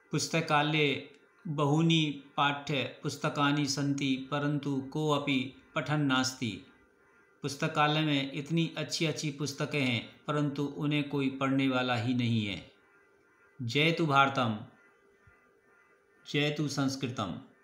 पुस्तकालये बहूनि पाठ्यपुस्तकानि सन्ति परंतु कोऽपि पठन् नास्ति। पुस्तकालय में इतनी अच्छी अच्छी पुस्तकें हैं परंतु उन्हें कोई पढ़ने वाला ही नहीं है। जयतु भारतम, जयतु संस्कृतम।